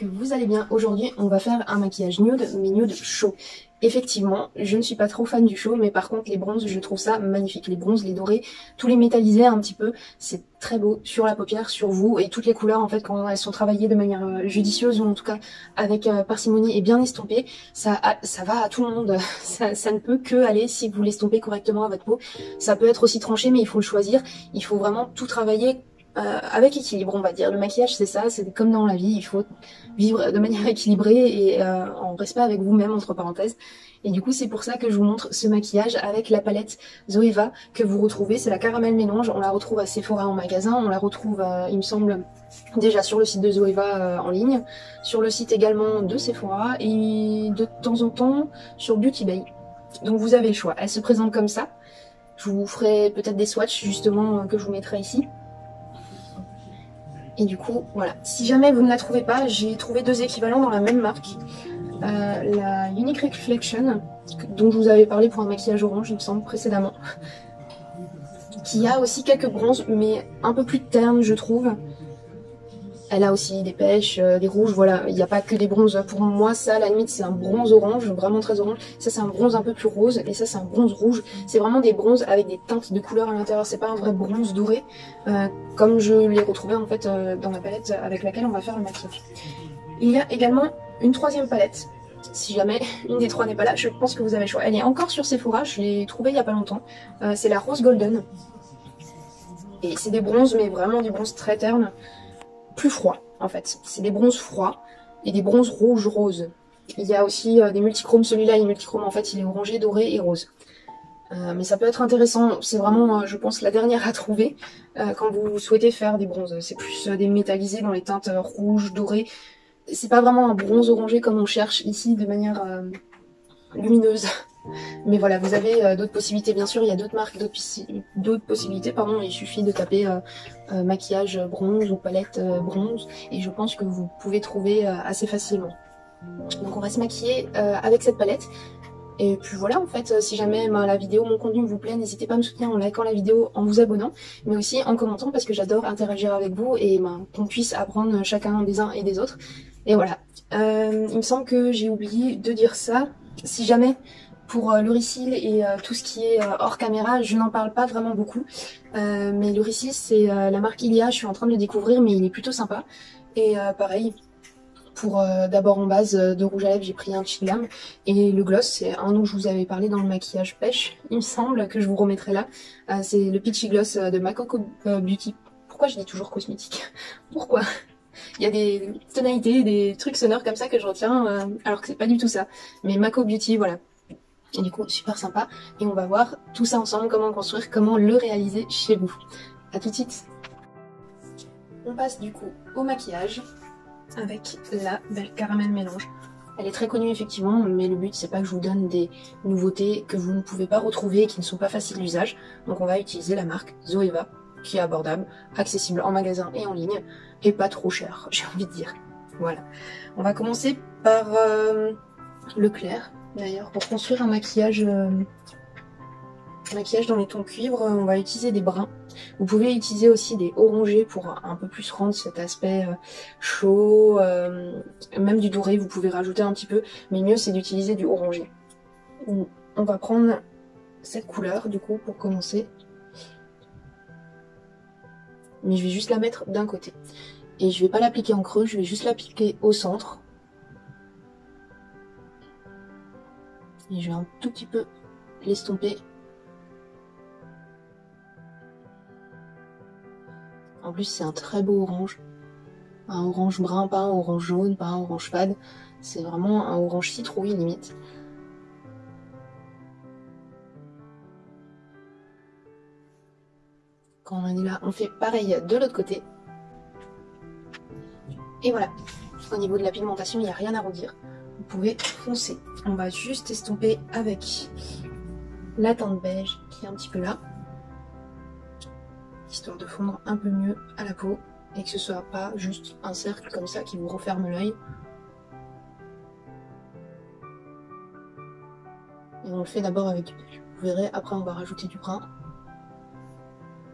que vous allez bien. Aujourd'hui, on va faire un maquillage nude, mais nude chaud. Effectivement, je ne suis pas trop fan du chaud, mais par contre les bronzes, je trouve ça magnifique. Les bronzes, les dorés, tous les métallisés un petit peu, c'est très beau sur la paupière, sur vous, et toutes les couleurs en fait quand elles sont travaillées de manière judicieuse ou en tout cas avec parcimonie et bien estampées, ça va à tout le monde. Ça ne peut que aller si vous l'estompez correctement à votre peau. Ça peut être aussi tranché, mais il faut le choisir. Il faut vraiment tout travailler avec équilibre, on va dire. Le maquillage, c'est ça, c'est comme dans la vie, il faut vivre de manière équilibrée et en respect avec vous-même, entre parenthèses. Et du coup, c'est pour ça que je vous montre ce maquillage avec la palette Zoeva que vous retrouvez. C'est la Caramel Mélange, on la retrouve à Sephora en magasin, on la retrouve, il me semble, déjà sur le site de Zoeva en ligne, sur le site également de Sephora et de temps en temps sur Beauty Bay. Donc vous avez le choix. Elle se présente comme ça. Je vous ferai peut-être des swatchs justement que je vous mettrai ici. Et du coup, voilà. Si jamais vous ne la trouvez pas, j'ai trouvé deux équivalents dans la même marque. La Unique Reflection, dont je vous avais parlé pour un maquillage orange, il me semble, précédemment. Qui a aussi quelques bronzes, mais un peu plus ternes, je trouve. Elle a aussi des pêches, des rouges, voilà. Il n'y a pas que des bronzes. Pour moi, ça, à la limite, c'est un bronze orange, vraiment très orange. Ça, c'est un bronze un peu plus rose, et ça, c'est un bronze rouge. C'est vraiment des bronzes avec des teintes de couleurs à l'intérieur. C'est pas un vrai bronze doré, comme je l'ai retrouvé, en fait, dans la palette avec laquelle on va faire le maquillage. Il y a également une troisième palette. Si jamais une des trois n'est pas là, je pense que vous avez le choix. Elle est encore sur Sephora, je l'ai trouvée il y a pas longtemps. C'est la Rose Golden. Et c'est des bronzes, mais vraiment des bronzes très ternes. Plus froids, en fait. C'est des bronzes froids et des bronzes rouges roses. Il y a aussi des multichromes. Celui-là, il est multichrome, en fait, il est orangé, doré et rose. Mais ça peut être intéressant. C'est vraiment, je pense, la dernière à trouver quand vous souhaitez faire des bronzes. C'est plus des métallisés dans les teintes rouges, dorées. C'est pas vraiment un bronze orangé comme on cherche ici de manière lumineuse. Mais voilà, vous avez d'autres possibilités. Bien sûr, il y a d'autres marques, d'autres possibilités. Pardon, il suffit de taper maquillage bronze ou palette bronze. Et je pense que vous pouvez trouver assez facilement. Donc on va se maquiller avec cette palette. Et puis voilà, en fait, si jamais la vidéo, mon contenu vous plaît, n'hésitez pas à me soutenir en likant la vidéo, en vous abonnant, mais aussi en commentant parce que j'adore interagir avec vous et qu'on puisse apprendre chacun des uns et des autres. Et voilà. Il me semble que j'ai oublié de dire ça. Si jamais, pour l'Auricil et tout ce qui est hors caméra, je n'en parle pas vraiment beaucoup. Mais l'Auricil, c'est la marque Ilia, je suis en train de le découvrir, mais il est plutôt sympa. Et pareil, pour d'abord en base de rouge à lèvres, j'ai pris un Cheat Glam. Et le gloss, c'est un dont je vous avais parlé dans le maquillage pêche, il me semble, que je vous remettrai là. C'est le Peachy Gloss de Makoko Beauty. Pourquoi je dis toujours cosmétique? Pourquoi? Il y a des tonalités, des trucs sonores comme ça que je retiens, alors que c'est pas du tout ça. Mais Mako Beauty, voilà. Et du coup, super sympa. Et on va voir tout ça ensemble, comment construire, comment le réaliser chez vous. A tout de suite. On passe du coup au maquillage avec la belle Caramel Mélange. Elle est très connue effectivement, mais le but c'est pas que je vous donne des nouveautés que vous ne pouvez pas retrouver et qui ne sont pas faciles d'usage. Donc on va utiliser la marque Zoeva, qui est abordable, accessible en magasin et en ligne, et pas trop cher, j'ai envie de dire. Voilà. On va commencer par le clair, d'ailleurs, pour construire un maquillage dans les tons cuivre, on va utiliser des bruns. Vous pouvez utiliser aussi des orangés pour un peu plus rendre cet aspect chaud, même du doré, vous pouvez rajouter un petit peu, mais mieux c'est d'utiliser du orangé. On va prendre cette couleur, du coup, pour commencer. Mais je vais juste la mettre d'un côté. Et je vais pas l'appliquer en creux, je vais juste l'appliquer au centre. Et je vais un tout petit peu l'estomper. En plus c'est un très beau orange. Un orange brun, pas un orange jaune, pas un orange fade. C'est vraiment un orange citrouille limite. Quand on en est là, on fait pareil de l'autre côté. Et voilà, au niveau de la pigmentation, il n'y a rien à redire. Vous pouvez foncer. On va juste estomper avec la teinte beige qui est un petit peu là. Histoire de fondre un peu mieux à la peau et que ce soit pas juste un cercle comme ça qui vous referme l'œil. Et on le fait d'abord avec du beige. Vous verrez, après on va rajouter du brun.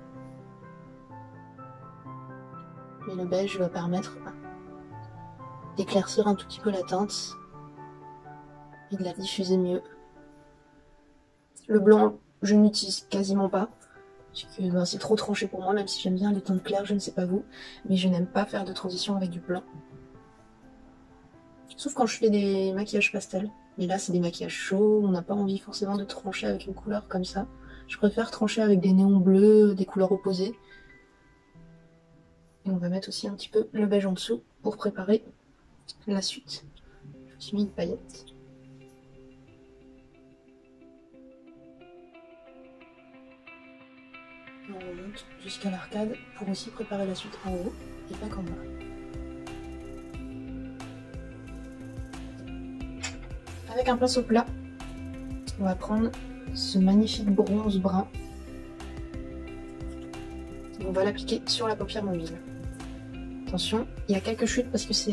Mais le beige va permettre d'éclaircir un tout petit peu la teinte et de la diffuser mieux. Le blanc, je n'utilise quasiment pas, parce que ben, c'est trop tranché pour moi, même si j'aime bien les teintes claires, je ne sais pas vous, mais je n'aime pas faire de transition avec du blanc. Sauf quand je fais des maquillages pastels. Mais là, c'est des maquillages chauds, on n'a pas envie forcément de trancher avec une couleur comme ça. Je préfère trancher avec des néons bleus, des couleurs opposées. Et on va mettre aussi un petit peu le beige en dessous pour préparer la suite. Je me suis mis une paillette. On remonte jusqu'à l'arcade pour aussi préparer la suite en haut et pas qu'en bas. Avec un pinceau plat, on va prendre ce magnifique bronze brun et on va l'appliquer sur la paupière mobile. Attention, il y a quelques chutes parce que c'est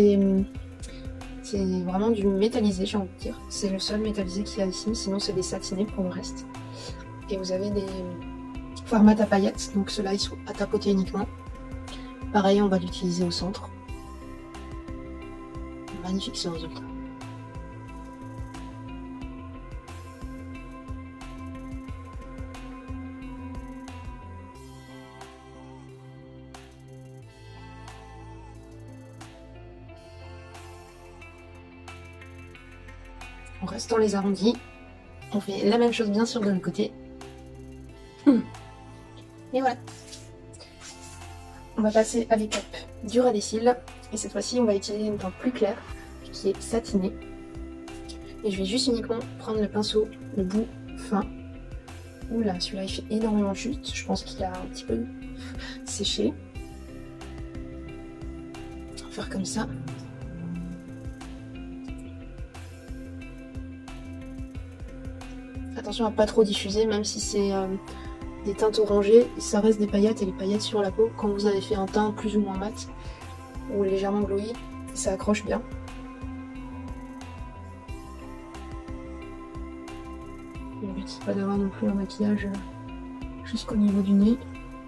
vraiment du métallisé, j'ai envie de dire. C'est le seul métallisé qu'il y a ici, sinon c'est des satinés pour le reste. Et vous avez des formats à paillettes, donc ceux-là ils sont à tapoter uniquement. Pareil, on va l'utiliser au centre. Magnifique ce résultat. On reste dans les arrondis. On fait la même chose bien sûr de l'autre côté. Et voilà. On va passer à l'étape du ras des cils. Et cette fois-ci, on va utiliser une teinte plus claire, qui est satinée. Et je vais juste uniquement prendre le pinceau, le bout fin. Oula, celui-là il fait énormément de chute. Je pense qu'il a un petit peu séché. On va faire comme ça. Attention à pas trop diffuser, même si c'est des teintes orangées, ça reste des paillettes et les paillettes sur la peau, quand vous avez fait un teint plus ou moins mat ou légèrement glowy, ça accroche bien. Le but c'est pas d'avoir non plus un maquillage jusqu'au niveau du nez.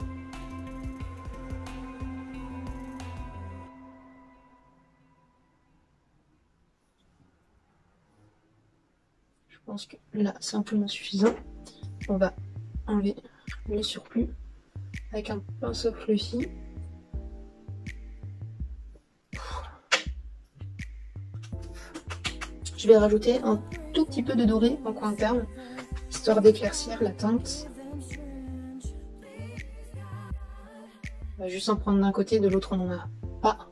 Je pense que là c'est amplement suffisant. On va enlever le surplus avec un pinceau fluffy. Je vais rajouter un tout petit peu de doré en coin interne, histoire d'éclaircir la teinte. On va juste en prendre d'un côté, de l'autre on n'en a pas.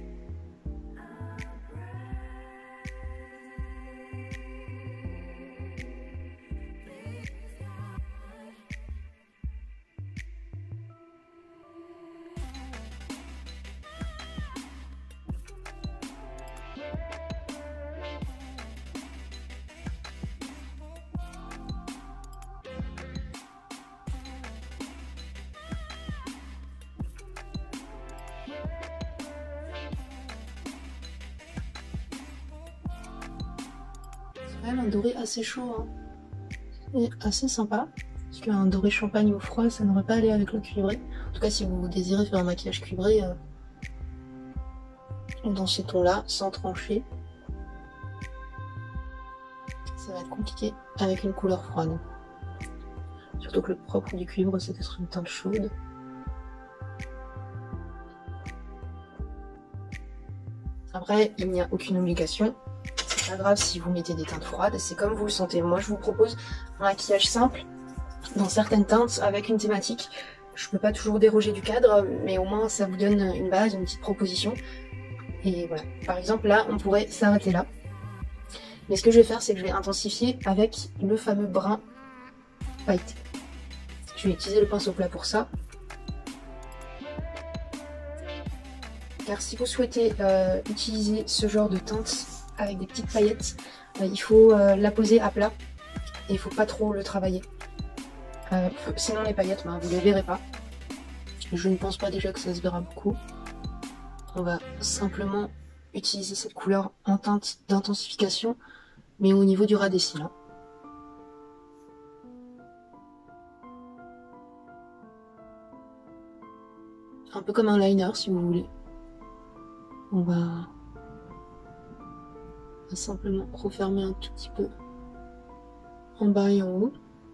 Un doré assez chaud hein. Et assez sympa, parce qu'un doré champagne au froid ça n'aurait pas allé avec le cuivré. En tout cas si vous désirez faire un maquillage cuivré dans ces tons là sans trancher, ça va être compliqué avec une couleur froide. Surtout que le propre du cuivre c'est d'être une teinte chaude. Après il n'y a aucune obligation. Pas grave si vous mettez des teintes froides, c'est comme vous le sentez. Moi je vous propose un maquillage simple dans certaines teintes avec une thématique. Je peux pas toujours déroger du cadre, mais au moins ça vous donne une base, une petite proposition. Et voilà, par exemple là on pourrait s'arrêter là. Mais ce que je vais faire c'est que je vais intensifier avec le fameux brun pailleté. Je vais utiliser le pinceau plat pour ça. Car si vous souhaitez utiliser ce genre de teinte avec des petites paillettes, il faut la poser à plat et il faut pas trop le travailler. Sinon les paillettes, vous les verrez pas. Je ne pense pas déjà que ça se verra beaucoup. On va simplement utiliser cette couleur en teinte d'intensification, mais au niveau du ras des cils. Un peu comme un liner si vous voulez. On va On va simplement refermer un tout petit peu en bas et en haut.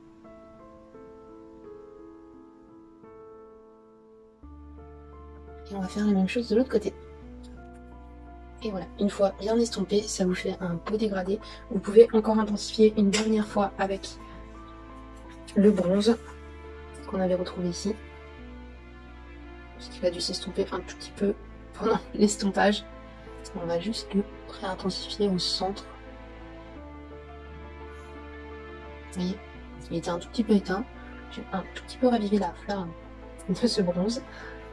Et on va faire la même chose de l'autre côté. Et voilà, une fois bien estompé, ça vous fait un beau dégradé. Vous pouvez encore intensifier une dernière fois avec le bronze qu'on avait retrouvé ici. Parce qu'il a dû s'estomper un tout petit peu pendant l'estompage. On va juste le réintensifier au centre. Vous voyez, il était un tout petit peu éteint. J'ai un tout petit peu ravivé la flamme de ce bronze.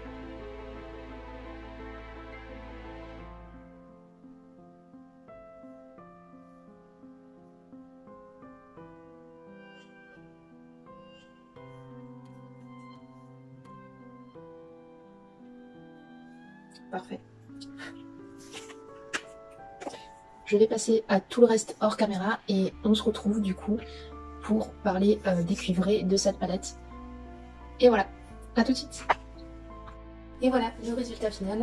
Parfait. Je vais passer à tout le reste hors caméra et on se retrouve du coup pour parler des cuivrés de cette palette. Et voilà, à tout de suite. Et voilà le résultat final.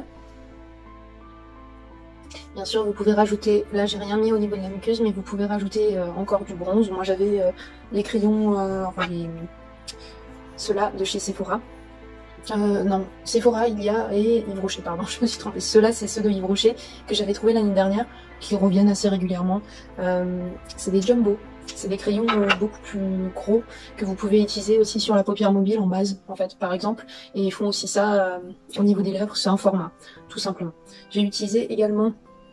Bien sûr, vous pouvez rajouter, là j'ai rien mis au niveau de la muqueuse, mais vous pouvez rajouter encore du bronze. Moi j'avais les crayons, enfin ceux-là de chez Sephora. Non, Sephora, il y a, et Yves Rocher, pardon, je me suis trompée. Ceux-là, c'est ceux de Yves Rocher que j'avais trouvé l'année dernière, qui reviennent assez régulièrement. C'est des jumbo, c'est des crayons beaucoup plus gros que vous pouvez utiliser aussi sur la paupière mobile en base, en fait, par exemple. Et ils font aussi ça au niveau des lèvres, c'est un format, tout simplement. J'ai utilisé également...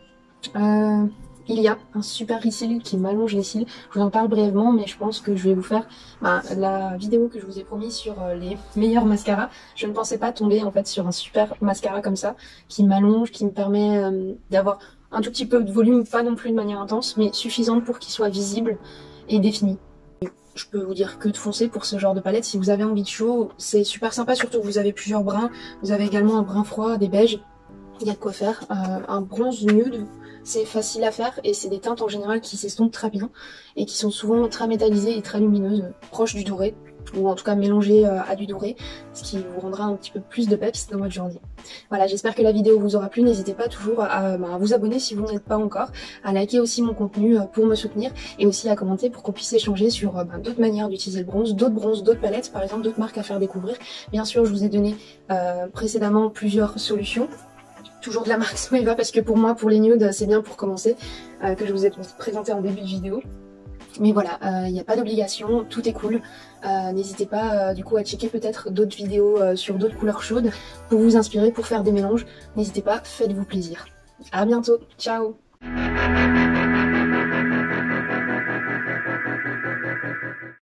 il y a un super reseal qui m'allonge les cils. Je vous en parle brièvement, mais je pense que je vais vous faire la vidéo que je vous ai promis sur les meilleurs mascaras. Je ne pensais pas tomber en fait sur un super mascara comme ça, qui m'allonge, qui me permet d'avoir un tout petit peu de volume, pas non plus de manière intense, mais suffisante pour qu'il soit visible et défini. Je peux vous dire que de foncer pour ce genre de palette. Si vous avez envie de chaud, c'est super sympa, surtout que vous avez plusieurs brins. Vous avez également un brun froid, des beiges. Il y a de quoi faire. Un bronze nude, c'est facile à faire et c'est des teintes en général qui s'estompent très bien et qui sont souvent très métallisées et très lumineuses, proches du doré, ou en tout cas mélangées à du doré, ce qui vous rendra un petit peu plus de peps dans votre journée. Voilà, j'espère que la vidéo vous aura plu. N'hésitez pas toujours à vous abonner si vous n'êtes pas encore, à liker aussi mon contenu pour me soutenir et aussi à commenter pour qu'on puisse échanger sur d'autres manières d'utiliser le bronze, d'autres palettes, par exemple d'autres marques à faire découvrir. Bien sûr, je vous ai donné précédemment plusieurs solutions. Toujours de la marque Zoeva parce que pour moi, pour les nudes, c'est bien pour commencer, que je vous ai présenté en début de vidéo. Mais voilà, il n'y a pas d'obligation, tout est cool. N'hésitez pas du coup à checker peut-être d'autres vidéos sur d'autres couleurs chaudes pour vous inspirer, pour faire des mélanges. N'hésitez pas, faites-vous plaisir. À bientôt, ciao!